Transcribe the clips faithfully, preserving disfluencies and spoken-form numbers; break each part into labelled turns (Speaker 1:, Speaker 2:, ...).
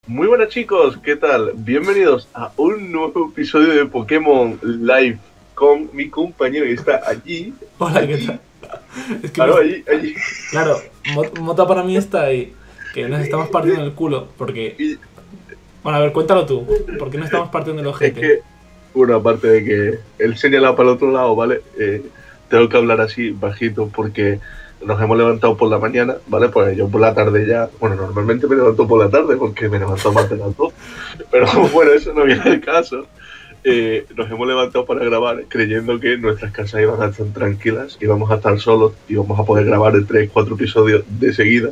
Speaker 1: Muy buenas chicos, ¿qué tal? Bienvenidos a un nuevo episodio de Pokémon Live con mi compañero que está allí.
Speaker 2: Hola, ¿qué
Speaker 1: allí,
Speaker 2: tal? Es que me...
Speaker 1: claro, allí, allí.
Speaker 2: Claro, Mot- Mota para mí está ahí. Que nos estamos partiendo el culo. Porque...
Speaker 1: Y
Speaker 2: Bueno, a ver, cuéntalo tú. ¿Por qué no estamos partiendo el
Speaker 1: es
Speaker 2: ojete?
Speaker 1: que, bueno, aparte de que él señala para el otro lado, ¿vale? Eh, tengo que hablar así bajito porque nos hemos levantado por la mañana, ¿vale? Pues yo por la tarde ya, bueno, normalmente me levanto por la tarde porque me levanto más de las dos, pero bueno, eso no viene al caso. Eh, nos hemos levantado para grabar creyendo que nuestras casas iban a estar tranquilas, íbamos a estar solos y vamos a poder grabar el tres cuatro episodios de seguida.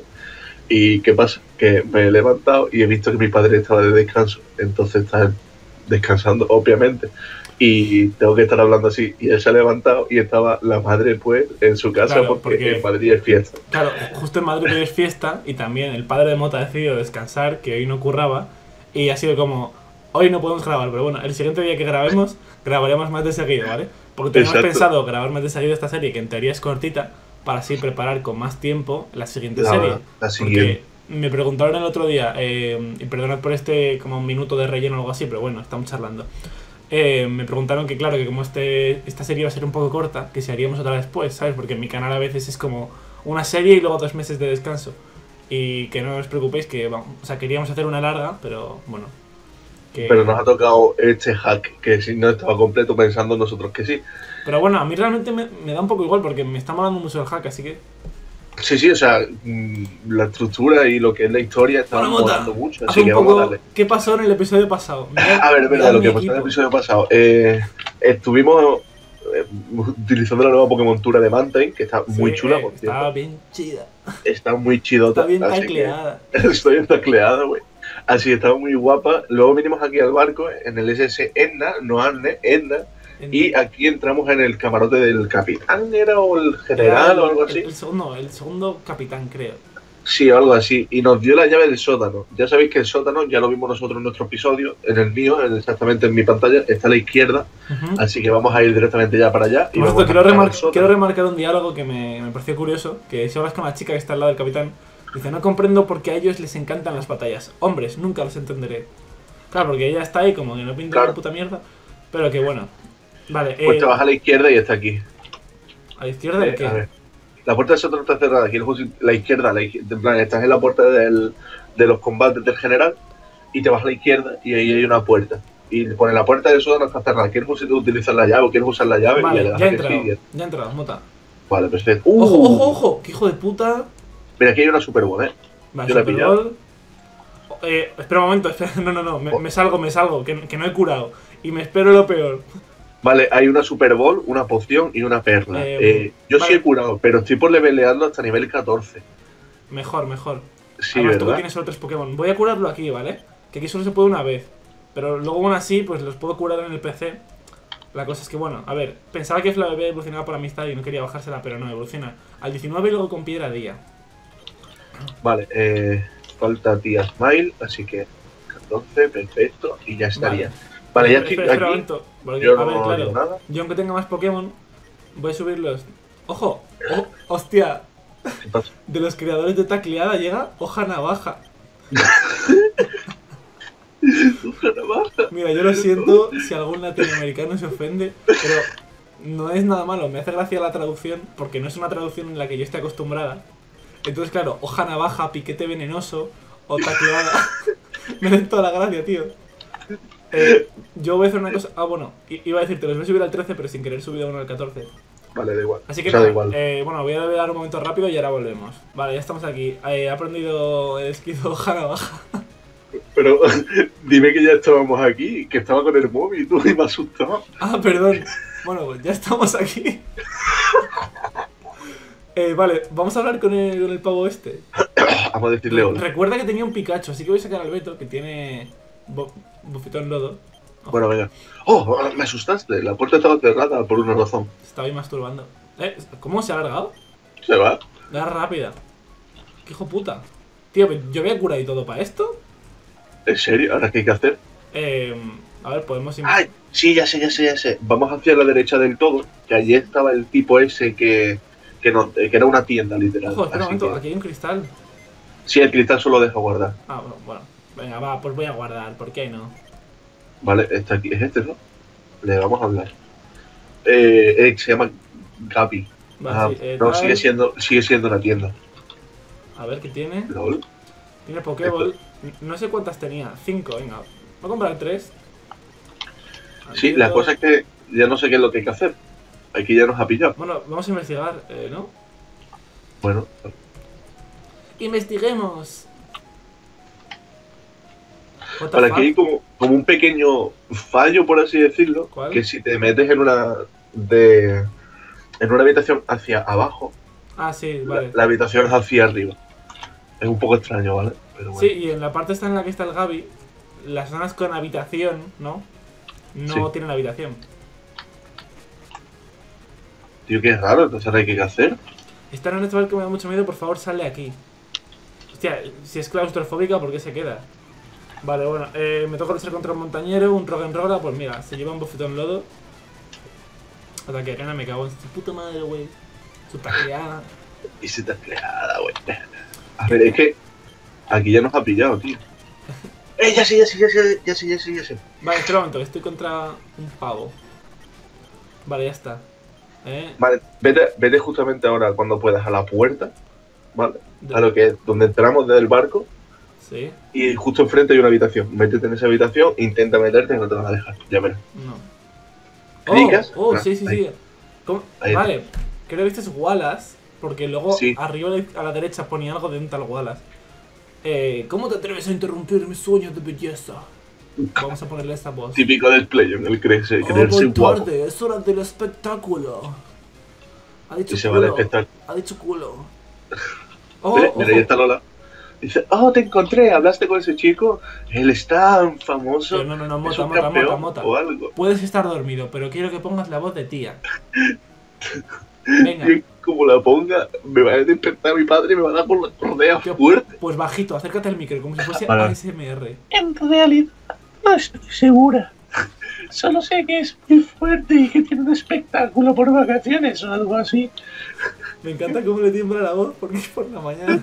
Speaker 1: ¿Y qué pasa? Que me he levantado y he visto que mi padre estaba de descanso, entonces está descansando, obviamente, y tengo que estar hablando así. Y él se ha levantado y estaba la madre, pues, en su casa
Speaker 2: Claro,
Speaker 1: porque,
Speaker 2: porque...
Speaker 1: en Madrid es fiesta.
Speaker 2: Claro, justo en Madrid hoy es fiesta. Y también el padre de Mota ha decidido descansar, que hoy no curraba. Y ha sido como... Hoy no podemos grabar, pero bueno, el siguiente día que grabemos, grabaremos más de seguido, ¿vale? Porque teníamos
Speaker 1: Exacto.
Speaker 2: pensado grabar más de seguido esta serie, que en teoría es cortita, para así preparar con más tiempo la siguiente
Speaker 1: La,
Speaker 2: serie.
Speaker 1: la siguiente.
Speaker 2: Porque me preguntaron el otro día, eh, y perdonad por este como un minuto de relleno o algo así, pero bueno, estamos charlando. Eh, me preguntaron que claro, que como este esta serie iba a ser un poco corta, que si haríamos otra después, ¿sabes? Porque en mi canal a veces es como una serie y luego dos meses de descanso. Y que no os preocupéis, que vamos, o sea, queríamos hacer una larga, pero bueno. Que...
Speaker 1: Pero nos ha tocado este hack, que si no estaba completo pensando nosotros que sí.
Speaker 2: Pero bueno, a mí realmente me, me da un poco igual porque me está molando mucho el hack, así que...
Speaker 1: Sí, sí, o sea, mmm, la estructura y lo que es la historia está
Speaker 2: Bueno,
Speaker 1: molando mucho,
Speaker 2: haz
Speaker 1: así
Speaker 2: un
Speaker 1: que
Speaker 2: poco
Speaker 1: vamos a darle.
Speaker 2: ¿Qué pasó en el episodio pasado? Mirad,
Speaker 1: A ver, es verdad,
Speaker 2: mirad
Speaker 1: lo
Speaker 2: mi
Speaker 1: que pasó en el
Speaker 2: equipo.
Speaker 1: episodio pasado. Eh, estuvimos eh, utilizando la nueva Pokémon Tura de Mantine, que está muy
Speaker 2: Sí,
Speaker 1: chula,
Speaker 2: eh,
Speaker 1: por
Speaker 2: está
Speaker 1: cierto.
Speaker 2: bien chida.
Speaker 1: Está muy chidota.
Speaker 2: Está bien
Speaker 1: así
Speaker 2: tacleada.
Speaker 1: que estoy entacleada, güey. Así está muy guapa. Luego vinimos aquí al barco, en el S S Enna, no Anne, Enna. Y aquí entramos en el camarote del capitán, ¿era? O el general
Speaker 2: el,
Speaker 1: o algo así.
Speaker 2: El, el segundo, el segundo capitán, creo.
Speaker 1: Sí, algo así. Y nos dio la llave del sótano. Ya sabéis que el sótano, ya lo vimos nosotros en nuestro episodio, en el mío, en exactamente en mi pantalla, está a la izquierda. Uh-huh. Así que vamos a ir directamente ya para allá.
Speaker 2: Y esto, quiero, remar quiero remarcar un diálogo que me, me pareció curioso, que si hablas con la chica que está al lado del capitán, dice, no comprendo por qué a ellos les encantan las batallas. Hombres, nunca los entenderé. Claro, porque ella está ahí como que no pinta claro. Una puta mierda. Pero que bueno. Vale,
Speaker 1: pues
Speaker 2: eh,
Speaker 1: te vas a la izquierda y está aquí.
Speaker 2: ¿A la izquierda de
Speaker 1: eh,
Speaker 2: qué?
Speaker 1: A ver. La puerta del sótano está cerrada. Aquí la izquierda, la izquierda, en plan, estás en la puerta del, de los combates del general y te vas a la izquierda y ahí hay una puerta. Y pone la puerta del sótano está cerrada. ¿Quieres utilizar la llave o quieres usar la llave?
Speaker 2: Vale,
Speaker 1: y le das
Speaker 2: ya he
Speaker 1: que
Speaker 2: entrado.
Speaker 1: sigue.
Speaker 2: Ya he entrado, Mota.
Speaker 1: Vale, perfecto. Uh.
Speaker 2: ¡Ojo, ojo, ojo! ¡Qué hijo de puta!
Speaker 1: Mira, aquí hay una Super Bowl, ¿eh?
Speaker 2: Vale,
Speaker 1: yo la he pillado.
Speaker 2: Eh, espera un momento, espera, no, no, no, me, me salgo, me salgo, que, que no he curado. Y me espero lo peor.
Speaker 1: Vale, hay una Super Bowl, una poción y una perla. Eh, eh, yo vale. sí he curado, pero estoy por levelearlo hasta nivel catorce.
Speaker 2: Mejor, mejor.
Speaker 1: Sí,
Speaker 2: Además,
Speaker 1: ¿verdad?
Speaker 2: tú tienes solo tres Pokémon. Voy a curarlo aquí, ¿vale? Que aquí solo se puede una vez. Pero luego aún así, pues los puedo curar en el P C. La cosa es que, bueno, a ver, pensaba que Flabébé evolucionaba por amistad y no quería bajársela, pero no, evoluciona al diecinueve y luego con piedra día.
Speaker 1: Vale, eh, falta tía Smile, así que catorce, perfecto, y ya estaría. Vale, vale ya estoy
Speaker 2: espera, espera,
Speaker 1: aquí.
Speaker 2: Porque,
Speaker 1: yo
Speaker 2: a ver,
Speaker 1: no
Speaker 2: claro,
Speaker 1: digo nada.
Speaker 2: Yo aunque tenga más Pokémon, voy a subirlos. ¡Ojo! Oh, ¡Hostia!
Speaker 1: ¿Qué pasa?
Speaker 2: De los creadores de Tacleada llega Hoja Navaja.
Speaker 1: Hoja Navaja.
Speaker 2: Mira, yo lo siento si algún latinoamericano se ofende, pero no es nada malo. Me hace gracia la traducción, porque no es una traducción en la que yo esté acostumbrada. Entonces, claro, Hoja Navaja, Piquete Venenoso o Tacleada. Me den toda la gracia, tío. Eh, yo voy a hacer una cosa... Ah, bueno, iba a decirte, los voy a subir al trece, pero sin querer subir a uno al catorce.
Speaker 1: Vale, da igual.
Speaker 2: Así que
Speaker 1: o sea,
Speaker 2: nada,
Speaker 1: da igual.
Speaker 2: Eh, bueno, voy a dar un momento rápido y ahora volvemos. Vale, ya estamos aquí. Eh, he aprendido el esquizo Hoja Navaja.
Speaker 1: Pero dime que ya estábamos aquí, que estaba con el móvil tú y me asustaba.
Speaker 2: Ah, perdón. Bueno, pues ya estamos aquí. Eh, vale, vamos a hablar con el, con el pavo este.
Speaker 1: Vamos a decirle hola.
Speaker 2: Recuerda que tenía un Pikachu, así que voy a sacar al Beto, que tiene bo bofetón lodo.
Speaker 1: Ojo. Bueno, venga. Oh, me asustaste. La puerta estaba cerrada por una razón.
Speaker 2: Estaba ahí masturbando. Eh, ¿Cómo se ha alargado?
Speaker 1: Se va.
Speaker 2: La rápida. Qué hijo puta. Tío, yo había curado y todo para esto.
Speaker 1: ¿En serio? ¿Ahora qué hay que hacer?
Speaker 2: Eh, a ver, podemos ir...
Speaker 1: ¡Ay! Sí, ya sé, ya sé, ya sé. Vamos hacia la derecha del todo, que allí estaba el tipo ese que... Que, no, que era una tienda, literal.
Speaker 2: Ojo, espera un momento,
Speaker 1: que...
Speaker 2: aquí hay un cristal.
Speaker 1: Sí, el cristal solo deja guardar.
Speaker 2: Ah, bueno, bueno. Venga, va, pues voy a guardar, ¿por qué no?
Speaker 1: Vale, está aquí, es este, ¿no? Le vamos a hablar. Eh, eh, se llama Gapi.
Speaker 2: Va,
Speaker 1: Ah,
Speaker 2: sí, eh,
Speaker 1: no,
Speaker 2: tal.
Speaker 1: sigue siendo, sigue siendo una tienda.
Speaker 2: A ver, ¿qué tiene?
Speaker 1: ¿Lol?
Speaker 2: Tiene Pokéball. No sé cuántas tenía. Cinco, venga. Voy a comprar tres.
Speaker 1: Sí, la cosa es que ya no sé qué es lo que hay que hacer. Aquí ya nos ha pillado.
Speaker 2: Bueno, vamos a investigar, eh, ¿no?
Speaker 1: Bueno,
Speaker 2: ¡Investiguemos! What the
Speaker 1: para
Speaker 2: fuck?
Speaker 1: aquí hay como, como un pequeño fallo, por así decirlo.
Speaker 2: ¿Cuál?
Speaker 1: Que si te metes en una de en una habitación hacia abajo,
Speaker 2: Ah, sí,
Speaker 1: la,
Speaker 2: vale.
Speaker 1: la habitación es hacia arriba. Es un poco extraño, ¿vale? Pero bueno.
Speaker 2: Sí, y en la parte esta en la que está el Gabi, las zonas con habitación, ¿no? No
Speaker 1: Sí.
Speaker 2: tienen habitación.
Speaker 1: Tío, qué raro, entonces ahora hay que hacer.
Speaker 2: Está en un restaurante que me da mucho miedo, por favor, sal de aquí. Hostia, si es claustrofóbica, ¿por qué se queda? Vale, bueno, eh, me toca luchar contra un montañero, un rock'n'roller, pues mira, se lleva un bofetón lodo. Hasta que gana, me cago en su puta madre, güey. Su tacleada.
Speaker 1: Y se te ha plegada, güey. A ver, es que aquí ya nos ha pillado, tío. ¡Eh, ya sé, ya sé, ya sé, ya sé, ya sé, ya sé!
Speaker 2: Vale, espera un momento, que estoy contra un pavo. Vale, ya está. Eh,
Speaker 1: Vale, vete, vete justamente ahora cuando puedas a la puerta, ¿vale?
Speaker 2: de-
Speaker 1: A lo que es donde entramos desde el barco
Speaker 2: Sí,
Speaker 1: y justo enfrente hay una habitación. Métete en esa habitación, intenta meterte y no te van a dejar, ya verás.
Speaker 2: no.
Speaker 1: ¿Clicas?
Speaker 2: Oh, oh,
Speaker 1: Ah,
Speaker 2: sí, sí,
Speaker 1: ahí.
Speaker 2: sí. ¿Cómo?
Speaker 1: Ahí.
Speaker 2: Vale, creo que este es Wallace, porque luego
Speaker 1: Sí.
Speaker 2: arriba a la- a la derecha ponía algo de un tal Wallace. Eh, ¿Cómo te atreves a interrumpir mis sueños de belleza? Vamos a ponerle esta voz.
Speaker 1: Típico del play, en el creerse,
Speaker 2: Oh,
Speaker 1: creerse
Speaker 2: voy
Speaker 1: guapo.
Speaker 2: tarde, es hora del espectáculo. Ha dicho
Speaker 1: Y se va al
Speaker 2: culo.
Speaker 1: espectáculo.
Speaker 2: Ha dicho culo. Oh,
Speaker 1: Mira,
Speaker 2: ojo.
Speaker 1: mira, ahí está Lola. Dice, oh, te encontré, hablaste con ese chico. Él es tan famoso.
Speaker 2: Pero no, no, no,
Speaker 1: es
Speaker 2: mota,
Speaker 1: un
Speaker 2: mota,
Speaker 1: campeón
Speaker 2: mota, mota.
Speaker 1: o algo.
Speaker 2: Puedes estar dormido, pero quiero que pongas la voz de tía. Venga.
Speaker 1: Y como la ponga, me va a despertar mi padre y me va a dar por la rodea
Speaker 2: Tío,
Speaker 1: fuerte.
Speaker 2: Pues bajito, acércate al micro, como si fuese
Speaker 1: Vale.
Speaker 2: A S M R.
Speaker 1: En realidad, no estoy segura. Solo sé que es muy fuerte y que tiene un espectáculo por vacaciones o algo así.
Speaker 2: Me encanta cómo le tiembla la voz porque es por la mañana.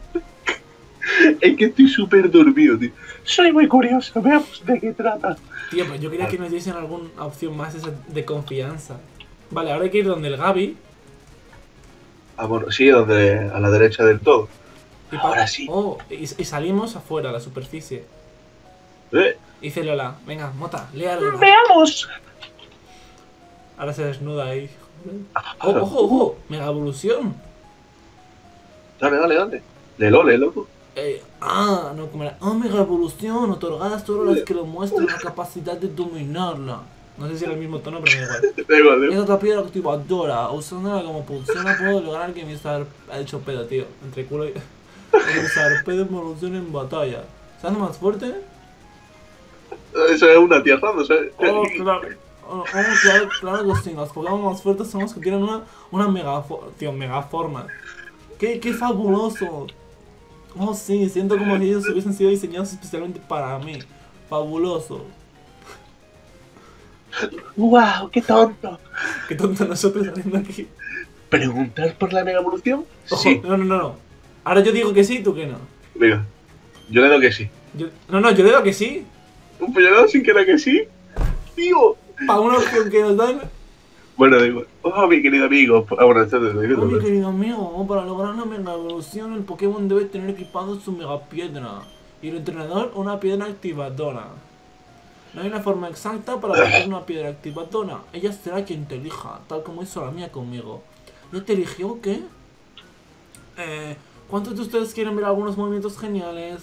Speaker 1: Es que estoy súper dormido, tío. Soy muy curioso, veamos de qué trata.
Speaker 2: Tío, pues yo quería que nos diesen alguna opción más esa de confianza. Vale, ahora hay que ir donde el Gabi.
Speaker 1: Ah, bueno, sí, donde, a la derecha del todo.
Speaker 2: Y pa-
Speaker 1: Ahora sí.
Speaker 2: Oh, y, y salimos afuera, a la superficie.
Speaker 1: Eh,
Speaker 2: Dice Lola, venga, Mota, léalo.
Speaker 1: ¡Veamos!
Speaker 2: Ahora se desnuda ahí. Oh, ojo, ojo, mega evolución.
Speaker 1: Dale, dale, dale. Léelo, léelo tú.
Speaker 2: Eh, ah, no, como era. Oh, mega evolución, otorgadas solo las que lo muestran la capacidad de dominarla. No sé si era el mismo tono, pero me da igual.
Speaker 1: Da igual, da
Speaker 2: Es
Speaker 1: igual.
Speaker 2: otra piedra activadora. Usándola como pulsera puedo lograr que mi sar... Ha hecho pedo, tío. Entre culo y... El sarpedo evolucione en batalla. ¿Se hace más fuerte?
Speaker 1: Eso es una tierra, ¿no sabes?
Speaker 2: Oh, claro. Oh, oh, claro, claro que sí. Los Pokémon más fuertes son los que tienen una, una mega... Tío, mega forma. ¡Qué, qué fabuloso! Oh, sí. Siento como si ellos hubiesen sido diseñados especialmente para mí. Fabuloso.
Speaker 1: ¡Wow! ¡Qué tonto!
Speaker 2: Qué tonto nosotros saliendo aquí.
Speaker 1: ¿Preguntar por la mega evolución?
Speaker 2: Ojo,
Speaker 1: Sí.
Speaker 2: no, no, no, no. Ahora yo digo que sí, tú que no.
Speaker 1: Venga, yo le doy que sí.
Speaker 2: Yo- no, no, yo le digo que sí.
Speaker 1: ¿Un puñalado sin que era que sí? ¡Tío!
Speaker 2: Para una opción que nos dan.
Speaker 1: Bueno, da igual. Oh, mi querido amigo. Ah, bueno, esto te lo
Speaker 2: Oh, mi
Speaker 1: digo.
Speaker 2: querido amigo, para lograr una mega evolución, el Pokémon debe tener equipado su mega piedra. Y el entrenador, una piedra activadora. No hay una forma exacta para lograr una piedra activadora. Ella será quien te elija, tal como hizo la mía conmigo. ¿Ya te eligió o qué? Eh, ¿cuántos de ustedes quieren ver algunos movimientos geniales?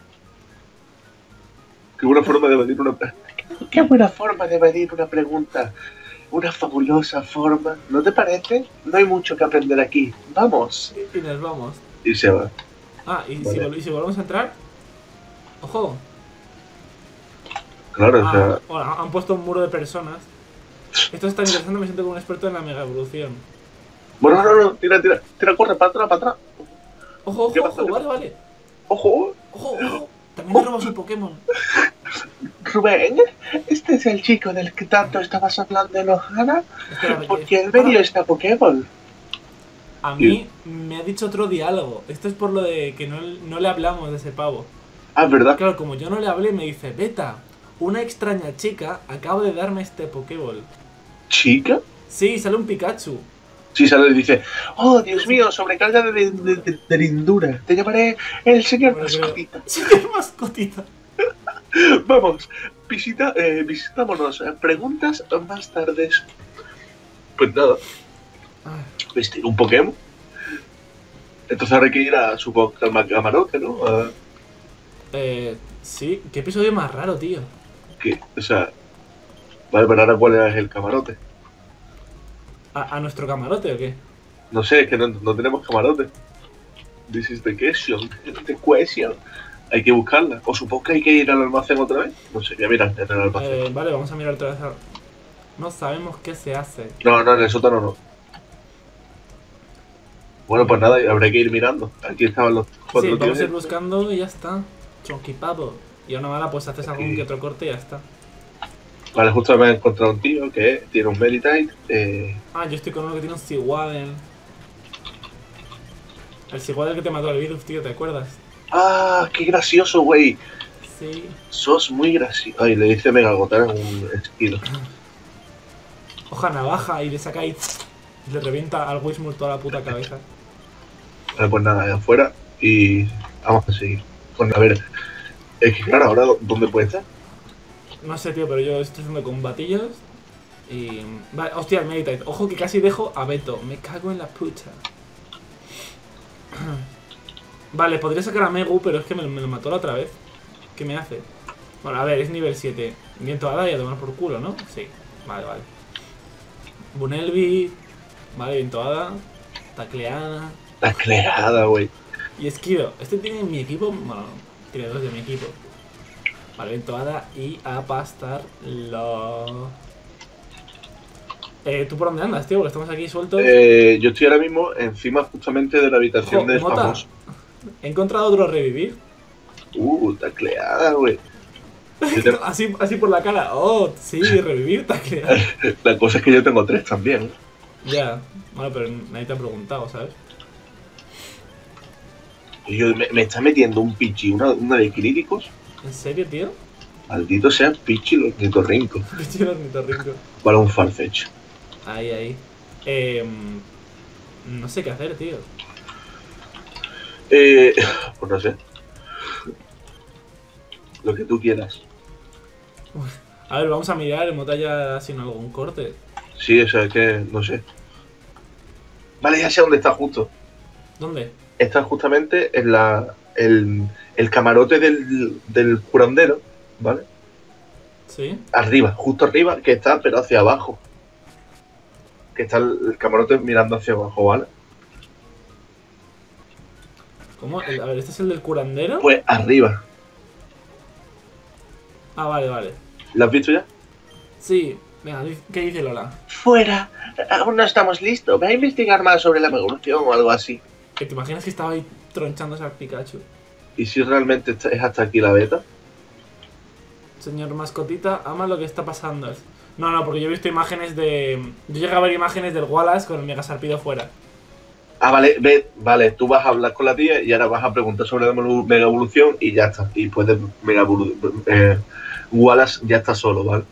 Speaker 1: Qué buena forma de evadir una... Qué buena forma de evadir una pregunta. Una fabulosa forma. ¿No te parece? No hay mucho que aprender aquí. Vamos.
Speaker 2: Y, y nos vamos.
Speaker 1: Y se va.
Speaker 2: Ah, y, si,
Speaker 1: Vale.
Speaker 2: vol- y si volvemos a entrar. Ojo.
Speaker 1: Claro, o
Speaker 2: Ah,
Speaker 1: sea...
Speaker 2: bueno, han puesto un muro de personas. Esto es tan interesante, me siento como un experto en la mega evolución.
Speaker 1: Bueno, no, no, tira, tira. Tira, corre, para atrás, para atrás.
Speaker 2: Ojo,
Speaker 1: ¿Qué
Speaker 2: ojo,
Speaker 1: pasa?
Speaker 2: ojo, vale, vale.
Speaker 1: Ojo,
Speaker 2: Ojo, ojo. También le robas un Pokémon.
Speaker 1: Rubén. Este es el chico del que tanto estabas hablando en Ohana.
Speaker 2: Espera,
Speaker 1: Porque
Speaker 2: eh,
Speaker 1: él me dio esta Pokéball.
Speaker 2: A mí me ha dicho otro diálogo. Esto es por lo de que no, no le hablamos de ese pavo.
Speaker 1: Ah, es verdad.
Speaker 2: Claro, como yo no le hablé, me dice, Beta, una extraña chica acaba de darme este Pokéball.
Speaker 1: ¿Chica?
Speaker 2: Sí, sale un Pikachu.
Speaker 1: Sí, sale y dice, oh, Dios mío, sobrecarga de, de, de, de lindura. Te llamaré el señor
Speaker 2: Bueno, creo...
Speaker 1: mascotita.
Speaker 2: Señor mascotita.
Speaker 1: Vamos, visita, eh, visitámonos. Preguntas más tardes. Pues nada, vestir un Pokémon. Entonces ahora hay que ir a su al camarote, ¿no? A...
Speaker 2: Eh, sí, qué episodio más raro, tío.
Speaker 1: ¿Qué? O sea, vale, pero ahora cuál es el camarote.
Speaker 2: ¿A, a nuestro camarote o qué?
Speaker 1: No sé, es que no, no tenemos camarote. This is the question. The question. Hay que buscarla. O supongo que hay que ir al almacén otra vez. No sé, voy a mirar en el almacén.
Speaker 2: Eh, vale, vamos a mirar otra vez. A... No sabemos qué se hace.
Speaker 1: No, no, en el sótano no. Bueno, pues nada, habrá que ir mirando. Aquí estaban los cuatro
Speaker 2: Sí, vamos
Speaker 1: tíos.
Speaker 2: a ir buscando y ya está. Chonky pavo. Y a una mala pues haces algún que otro corte y ya está.
Speaker 1: Vale, justo me he encontrado un tío que tiene un Meditite. Eh...
Speaker 2: Ah, yo estoy con uno que tiene un Seawaddle. El Seawaddle que te mató al virus, tío, ¿te acuerdas?
Speaker 1: ¡Ah, qué gracioso, güey!
Speaker 2: Sí.
Speaker 1: Sos muy gracioso. Ay, le dice Megagotar en un esquido.
Speaker 2: Hoja navaja y le saca ahí y le revienta al Wismur toda la puta cabeza.
Speaker 1: Vale, pues nada, de afuera y vamos a seguir. Pues a ver, es que claro, ahora ¿dónde puede estar?
Speaker 2: No sé, tío, pero yo estoy haciendo combatillos y... Vale, hostia, el Meditite. Ojo que casi dejo a Beto. Me cago en la puta. Vale, podría sacar a Megu, pero es que me, me lo mató la otra vez. ¿Qué me hace? Bueno, a ver, es nivel siete. Viento hada y a tomar por culo, ¿no? Sí. Vale, vale. Bunelby. Vale, viento hada. Tacleada.
Speaker 1: Tacleada, güey.
Speaker 2: Y esquivo. Este tiene mi equipo... Bueno, tiene dos de mi equipo. Vale, viento hada y a pastarlo. Eh, ¿tú por dónde andas, tío? Porque estamos aquí sueltos.
Speaker 1: Eh, yo estoy ahora mismo encima justamente de la habitación
Speaker 2: Ojo,
Speaker 1: del
Speaker 2: Mota.
Speaker 1: famoso.
Speaker 2: He encontrado otro revivir.
Speaker 1: Uh, tacleada, güey. Tengo...
Speaker 2: así, así por la cara. Oh, sí, revivir, tacleada.
Speaker 1: La cosa es que yo tengo tres también.
Speaker 2: Ya, bueno, pero nadie te ha preguntado, ¿sabes?
Speaker 1: Y yo, me, me está metiendo un Pichi, una, una de críticos.
Speaker 2: ¿En serio, tío?
Speaker 1: Maldito sea Pichi los ornitorrincos.
Speaker 2: Pichi los ornitorrincos.
Speaker 1: Vale, un Farfetch.
Speaker 2: Ahí, ahí. Eh, no sé qué hacer, tío.
Speaker 1: Eh, pues no sé. Lo que tú quieras.
Speaker 2: A ver, vamos a mirar en Motalla sin algún corte.
Speaker 1: Sí, o sea, es que no sé. Vale, ya sé dónde está justo.
Speaker 2: ¿Dónde?
Speaker 1: Está justamente en la el, el camarote del, del curandero, ¿vale?
Speaker 2: ¿Sí?
Speaker 1: Arriba, justo arriba, que está, pero hacia abajo. Que está el, el camarote mirando hacia abajo, ¿vale?
Speaker 2: ¿Cómo? A ver, ¿este es el del curandero?
Speaker 1: Pues arriba.
Speaker 2: Ah, vale, vale.
Speaker 1: ¿Lo has visto ya?
Speaker 2: Sí. Venga, ¿qué dice Lola?
Speaker 1: Fuera, aún no estamos listos. Ve a investigar más sobre la evolución o algo así.
Speaker 2: ¿Que te imaginas que estaba ahí tronchándose al Pikachu?
Speaker 1: ¿Y si realmente es hasta aquí la beta?
Speaker 2: Señor mascotita, ama lo que está pasando. No, no, porque yo he visto imágenes de... Yo llegué a ver imágenes del Wallace con el Mega Sarpido fuera.
Speaker 1: Ah, vale, ve, vale, tú vas a hablar con la tía y ahora vas a preguntar sobre la mega evolución y ya está. Y puedes mega eh, Wallace ya está solo, ¿vale?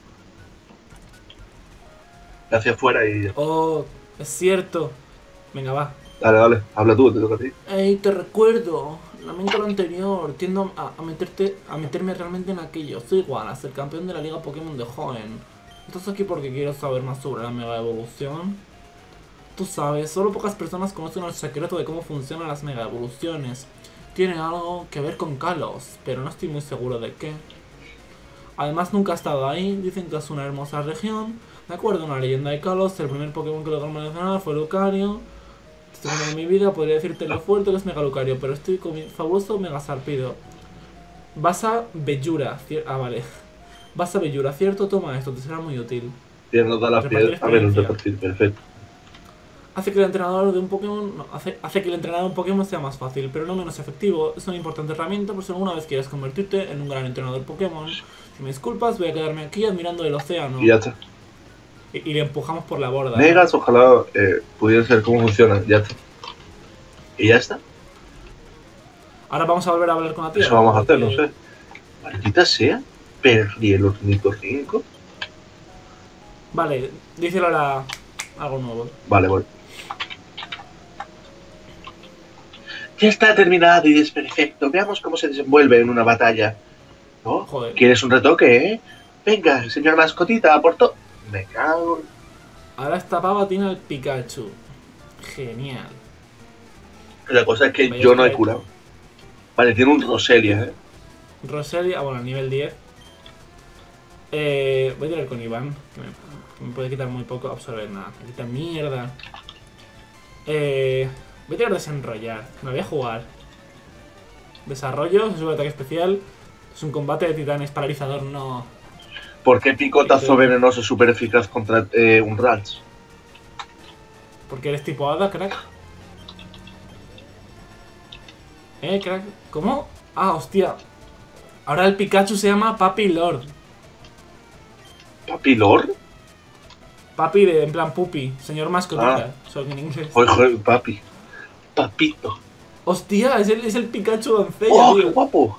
Speaker 1: Hacia afuera y ya.
Speaker 2: Oh, es cierto. Venga, va.
Speaker 1: Dale, dale, habla tú, te toca a ti.
Speaker 2: Ey, te recuerdo. Lamento lo anterior. Tiendo a, a meterte, a meterme realmente en aquello. Soy Wallace, el campeón de la Liga Pokémon de joven. ¿Estás aquí porque quieres saber más sobre la mega evolución? Tú sabes, solo pocas personas conocen el secreto de cómo funcionan las mega evoluciones. Tiene algo que ver con Kalos, pero no estoy muy seguro de qué. Además nunca he estado ahí, dicen que es una hermosa región. De acuerdo a una leyenda de Kalos, el primer Pokémon que logró mencionar fue Lucario. Según en mi vida podría decirte lo fuerte que es Mega Lucario, pero estoy con mi fabuloso Mega Sarpido. Vas a Bellura, ah vale. Vas a Bellura, ¿cierto? Toma esto, te será muy útil.
Speaker 1: Tienes todas las piedras. A ver, un repartir, perfecto.
Speaker 2: Hace que el entrenador de un Pokémon no, hace, hace que el entrenador de un Pokémon sea más fácil, pero no menos efectivo. Es una importante herramienta por si alguna vez quieres convertirte en un gran entrenador Pokémon. Si me disculpas, voy a quedarme aquí admirando el océano.
Speaker 1: Y ya está.
Speaker 2: Y, y le empujamos por la borda.
Speaker 1: Megas, ojalá eh, pudiera ser cómo funciona. Ya está. ¿Y ya está?
Speaker 2: Ahora vamos a volver a hablar con la tía.
Speaker 1: Eso vamos a hacer, no
Speaker 2: porque-
Speaker 1: sé. Maldita sea. Perdí el ornitorrinco.
Speaker 2: Vale, díselo ahora algo nuevo.
Speaker 1: Vale, voy. Ya está terminado y es perfecto. Veamos cómo se desenvuelve en una batalla. ¿No?
Speaker 2: Joder.
Speaker 1: ¿Quieres un retoque, eh? Venga, señor mascotita, aportó. Me cago.
Speaker 2: Ahora esta pava tiene al Pikachu. Genial.
Speaker 1: La cosa es que
Speaker 2: Vaya
Speaker 1: yo no he
Speaker 2: esqueleto.
Speaker 1: curado. Vale, tiene un Roselia, eh.
Speaker 2: Roselia, bueno, nivel diez. Eh, voy a tirar con Iván, que me, que me puede quitar muy poco. Absorber nada, me quita mierda. Eh, voy a tirar desenrollar, me voy a jugar. Desarrollo, se sube ataque especial. Es un combate de titanes paralizador, no.
Speaker 1: ¿Por qué picotazo
Speaker 2: Sí, sí.
Speaker 1: venenoso súper eficaz contra eh, un Rats?
Speaker 2: Porque eres tipo hada, crack. Eh, crack. ¿Cómo? Ah, hostia. Ahora el Pikachu se llama Papi Lord.
Speaker 1: ¿Papilor?
Speaker 2: Papi de, en plan pupi. Señor mascotita. Son en inglés.
Speaker 1: Oye, papi. Papito.
Speaker 2: Hostia, es el, es el Pikachu doncella,
Speaker 1: ¡Oh, qué
Speaker 2: tío.
Speaker 1: guapo!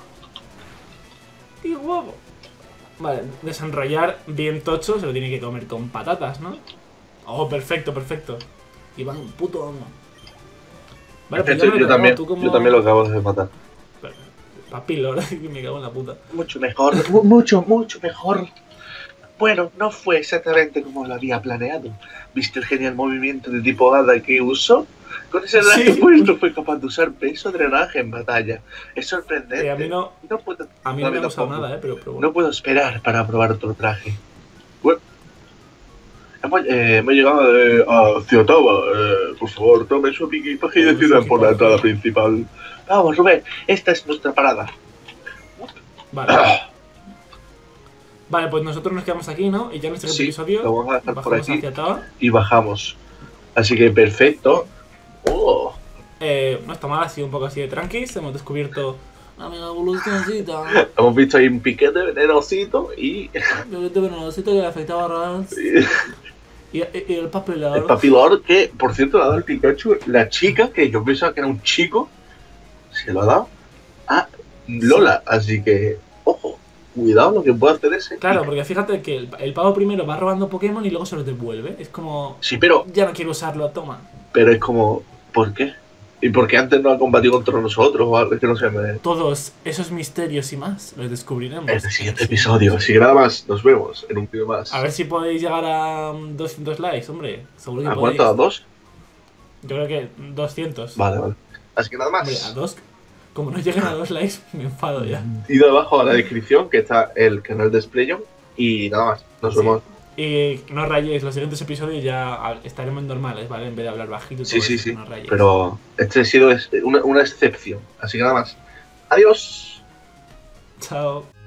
Speaker 2: ¡Qué guapo! Vale, desenrollar bien tocho, se lo tiene que comer con patatas, ¿no? Oh, perfecto, perfecto. Y van un puto amo. Vale, pues
Speaker 1: Esto
Speaker 2: ya me lo
Speaker 1: yo,
Speaker 2: he cargado,
Speaker 1: también,
Speaker 2: tú como...
Speaker 1: yo también lo acabo de matar.
Speaker 2: Papi Lord, que me cago en la puta.
Speaker 1: Mucho mejor, mu- mucho, mucho mejor. Bueno, no fue exactamente como lo había planeado. ¿Viste el genial movimiento de tipo hada que usó? Con ese
Speaker 2: Sí.
Speaker 1: drenaje puesto fue capaz de usar peso drenaje en batalla. Es sorprendente.
Speaker 2: Eh, a mí no,
Speaker 1: No puedo,
Speaker 2: a mí no me ha gustado
Speaker 1: tampoco.
Speaker 2: nada, eh, pero, pero bueno.
Speaker 1: No puedo esperar para probar otro traje. Bueno, hemos, eh, hemos llegado eh, a Ciotaba. Eh, por favor, tome su equipaje y
Speaker 2: Tome su
Speaker 1: decidan por la
Speaker 2: equipaje.
Speaker 1: entrada principal. Vamos, Rubén, esta es nuestra parada.
Speaker 2: Vale. Vale, pues nosotros nos quedamos aquí, ¿no? Y ya en este
Speaker 1: Sí,
Speaker 2: episodio
Speaker 1: lo vamos a dejar por
Speaker 2: bajamos
Speaker 1: aquí
Speaker 2: hacia Taba.
Speaker 1: y bajamos. Así que perfecto. Oh,
Speaker 2: Eh, no está mal, ha sido un poco así de tranquis. Hemos descubierto una mega evolucioncita.
Speaker 1: hemos visto ahí un piquete venenosito y
Speaker 2: Piquete venenosito que le afectaba a Rans.
Speaker 1: y
Speaker 2: Y, y- y el papelador.
Speaker 1: el papilor que, por cierto, le ha dado el Pikachu. La chica, que yo pensaba que era un chico, se lo ha dado a Lola. Así que, ojo, cuidado lo que puede hacer ese.
Speaker 2: Claro, porque fíjate que el, el pavo primero va robando Pokémon y luego se los devuelve. Es como,
Speaker 1: Sí, pero,
Speaker 2: ya no quiero usarlo, toma.
Speaker 1: pero es como, ¿por qué? ¿Y por qué antes no ha combatido contra nosotros? O algo? Es que no sé, me...
Speaker 2: Todos esos misterios y más los descubriremos.
Speaker 1: en el siguiente episodio. Así que nada más, nos vemos en un vídeo más.
Speaker 2: A ver si podéis llegar a um, doscientos likes, hombre. Seguro que
Speaker 1: ¿A
Speaker 2: podéis.
Speaker 1: cuánto? ¿A dos?
Speaker 2: Yo creo que doscientos.
Speaker 1: Vale, vale. Así que nada
Speaker 2: Hombre, a
Speaker 1: más.
Speaker 2: dos. Como no lleguen a dos likes, me enfado ya.
Speaker 1: Id abajo a la descripción que está el canal de Splayon. Y nada más, nos
Speaker 2: Sí.
Speaker 1: vemos.
Speaker 2: Y no rayéis, los siguientes episodios ya ah, estaremos normales, ¿vale? En vez de hablar bajito y todo
Speaker 1: Sí, sí,
Speaker 2: eso,
Speaker 1: sí.
Speaker 2: no rayéis.
Speaker 1: Pero este ha sido es- una, una excepción. Así que nada más. Adiós.
Speaker 2: Chao.